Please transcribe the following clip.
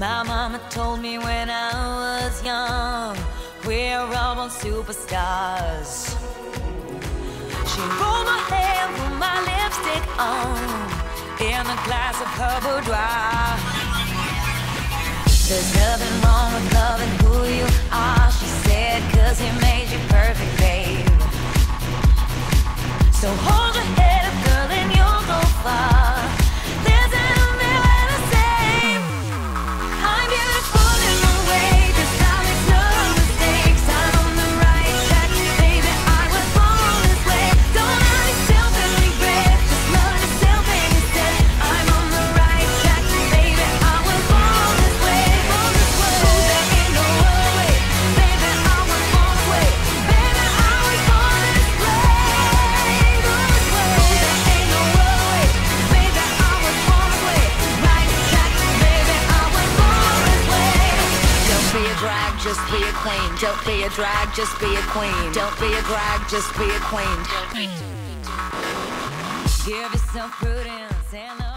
My mama told me when I was young, we're all born superstars. She rolled my hair, put my lipstick on, in a glass of her boudoir. There's nothing wrong with loving who you are, she said, 'cause he made you perfect, babe. So hold your head up, girl, and you'll go far. There's nowhere to say I'm beautiful in my way, 'cause I make no mistakes. I'm on the right track, baby, I was born this way. Don't hurt yourself and regret, just love yourself instead. I'm on the right track, baby, I was born this way. Oh, there ain't no other way, baby, I was born this way. Baby, I was born this way. Just be a queen. Don't be a drag, just be a queen. Don't be a drag, just be a queen. Give yourself prudence and